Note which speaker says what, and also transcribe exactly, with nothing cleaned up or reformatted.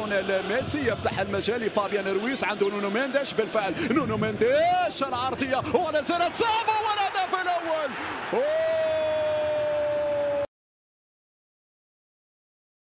Speaker 1: ميسي يفتح المجال لفابيان رويس، عنده نونو مينديش، بالفعل نونو مينديش العرضيه ولا زالت صعبه والهدف الاول.